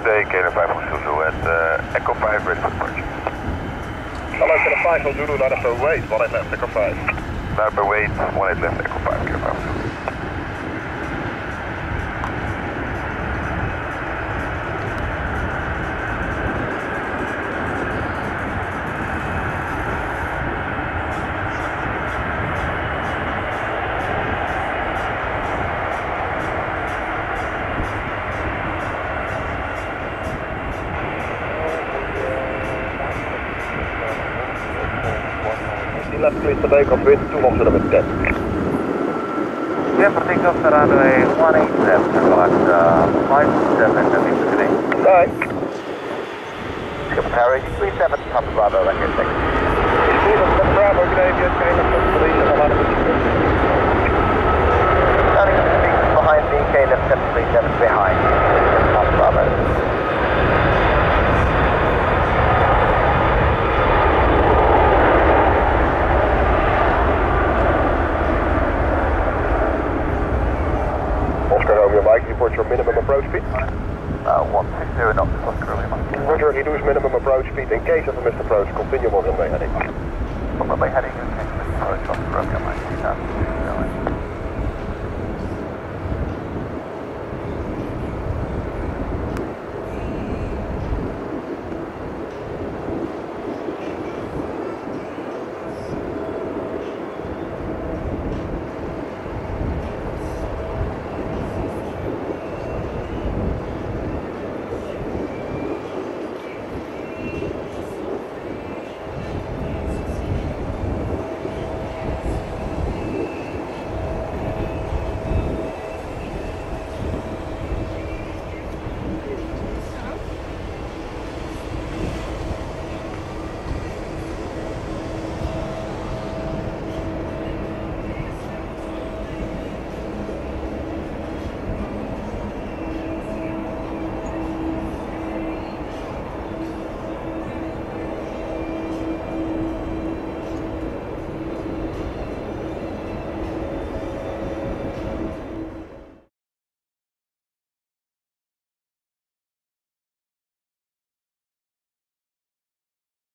good day, KLM 5 on Zulu at Echo 5 ready for departure. Hello, KLM 5 on Zulu, line up for wait, 18 left, Echo 5. Line up for wait, 18 left, Echo 5, KLM 5 on Zulu. Left clear to take off with 2 longer number 10. Yeah, for takeoff to runway 187, about 57 meters today. Bye. Skipper Tower 37, Papa Bravo, right here, 6. Skipper Bravo, good day, yes, KLM 737, line up with Starting to speak behind the KLM 737 behind, Papa Bravo. Romeo Mike, report your minimum approach speed. 160 knots, Oscar Romeo Mike. Roger, reduce minimum approach speed in case of a missed approach. Continue on runway heading. Runway heading, okay, Mr. Approach, Oscar Romeo Mike.